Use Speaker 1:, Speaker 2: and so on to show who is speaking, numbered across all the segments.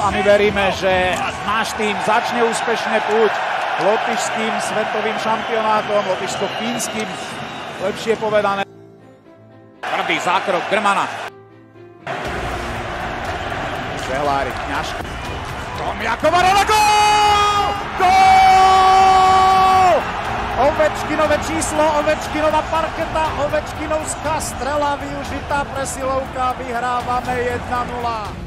Speaker 1: A my veríme, že náš tým začne úspešne púť lotyšským svetovým šampionátom, lotyšsko-fínskym, lepšie povedané. Tvrdý zákrok Grmana. Zehlárik, Kňažka. Tomiakova rola, gól! Gól! Ovečkinové číslo, Ovečkinova parketa, Ovečkinovská strela, využitá presilovka, vyhrávame 1-0.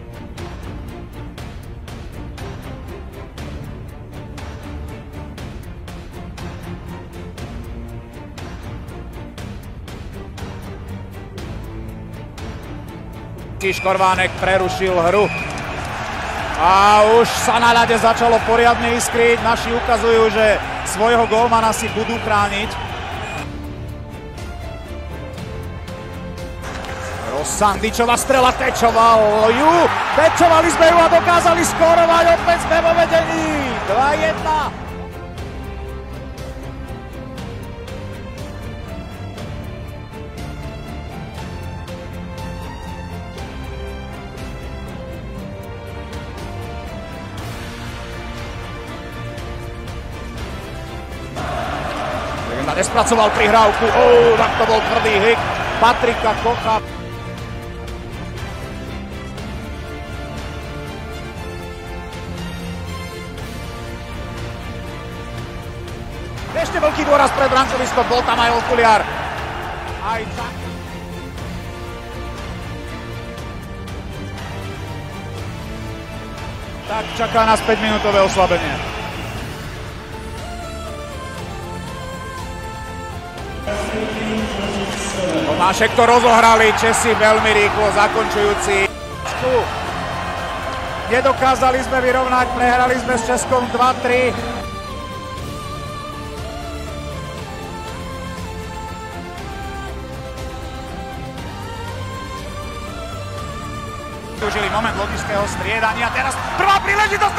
Speaker 1: Škorvánek prerušil hru a už sa na ľade začalo poriadne iskriť. Naši ukazujú, že svojho gólmana si budú chrániť. Rosandičová strela, Tečovali sme ju a dokázali skórovať, opäť sme vo vedení 2-1. Nespracoval prihrávku, tak to bol tvrdý hik Patrika Kocha. Ešte veľký dôraz pred brankoviskom, bol tam aj okuliár. Aj tak. Tak čaká nás 5-minútové oslabenie. Tomášek to rozohrali, Česi veľmi rýchlo, zakončujúci. Nedokázali sme vyrovnať, prehrali sme s Českom 2-3. Využili moment lotyšského striedania, teraz prvá príležitosť,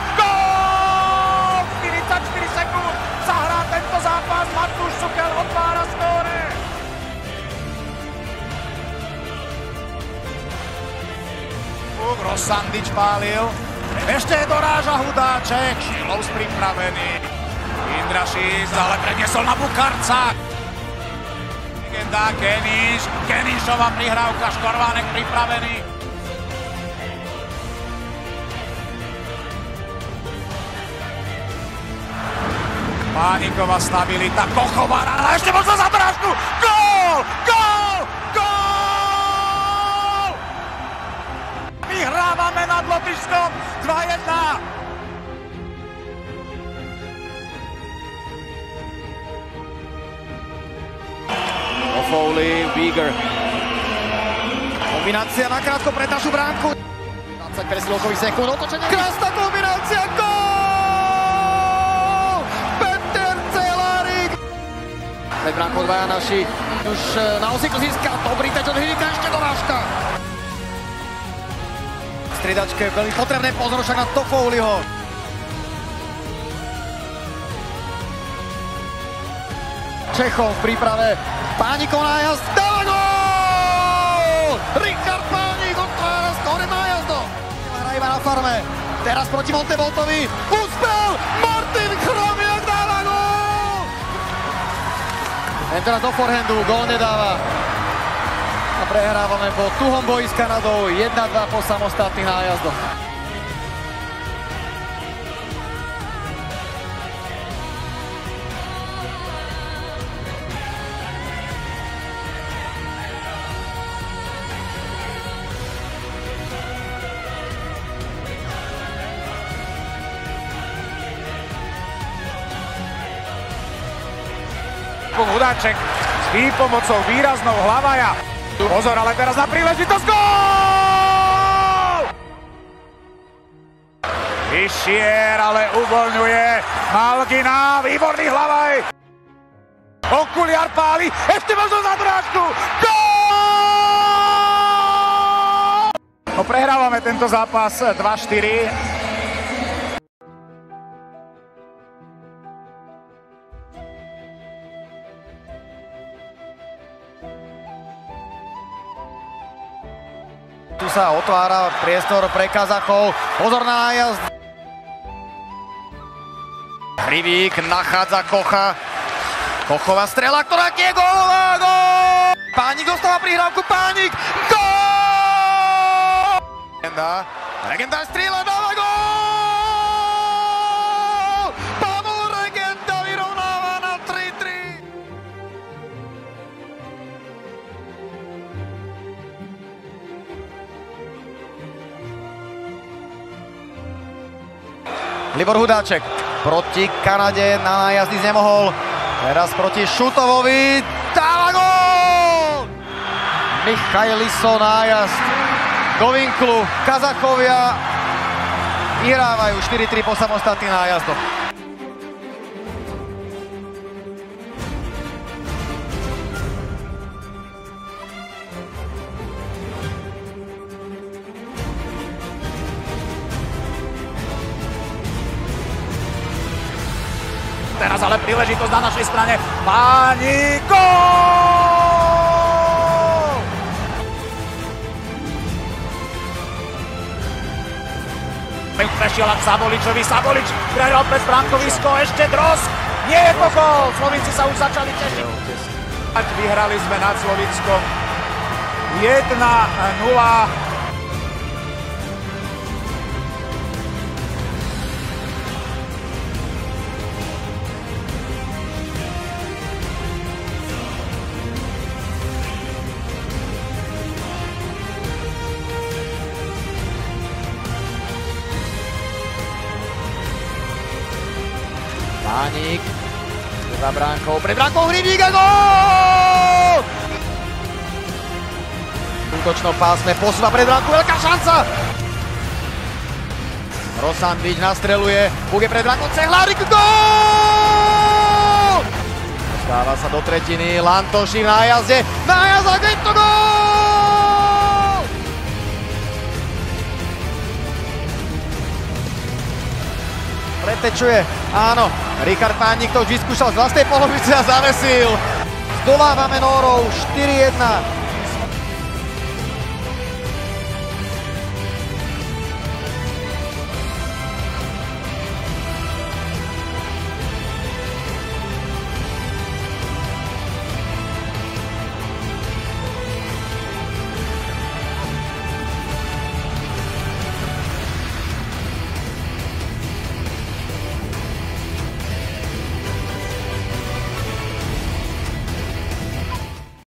Speaker 1: gól! 44 sekúnd sa hrá tento zápas, Matúš Sukel otvára skóre. Rosandič pálil, ešte doráža Hudáček, Šilovs pripravený, Indrašis, ale preniesol na Bukarca. Legenda Keníšová prihrávka, Škorvánek pripravený. Pániková stabilita, Kochová rána, ešte možno za drážku, gól! Gól! Gól! Vyhrávame nad Lotyšskom 2-1. Foley, Bieger. Kombinácia nakrátko pred našu bránku. 20 presilovkových sekúnd, otočenie. Krásna kombinácia, gól! Peter Cehlarik. Pred bránkou dvaja naši. Už na osíku získa. Dobrý teč od Hýka, ešte dorážka. V striedačke veľmi potrebné pozor však na Toffoliho. Čechov v príprave. Pánikov nájazd, dáva gól! Richard Pánik otvára skóre nájazdo. Hrá iba na farme. Teraz proti Montevoltovi. Úspel! Martin Chromiak dáva gól! Teraz do forehandu, gól nedáva. A prehrávame po tuhom boji s Kanadou. 1-2 po samostatných nájazdoch. Hudáček s výpomocou výraznou Hlavaja. Pozor, ale teraz na príležitosť, gól! Vyšier, ale uvoľňuje Malgina, výborný Hlavaj. Okuliár páli, ešte možno za drážku, gól! No, prehrávame tento zápas 2-4. sa otvára priestor pre Kazachov. Pozor na nájazd. Hrivík nachádza Kocha. Kochová strela, ktorá je gólová, gól! Pánik dostáva prihrávku, Pánik, gól! Regenda strieľa, dáva gól! Pavol Regenda vyrovnáva na 3-3. Libor Hudáček proti Kanade na nájazd ísť nemohol. Teraz proti Šutovovi dáva gól! Michailiso nájazd do vinklu. Kazachovia vyhrávajú 4-3 po samostatných nájazdoch.
Speaker 2: Teraz ale príležitosť na našej strane. Pánik, gól! Prešiel k Saboličovi. Sabolič prehral pred brankovisko. Ešte Drosk. Nie je to gól. Slovinci sa už začali tešiť. Vyhrali sme nad Slovinskom 1-0.
Speaker 1: Pánik za bránkou, pred bránkou Hrivík a gól! V útočnom pásme posúva pred bránku, veľká šanca! Rosandič nastreluje, Buk je pred bránkou, Cehlárik, gól! Dostáva sa do tretiny, Lantoši v nájazde, nájazd a je to gól! Pretečuje, áno. Richard Pánik to už vyskúšal z vlastnej polovice a zavesil. Zdolávame Nórov 4-1.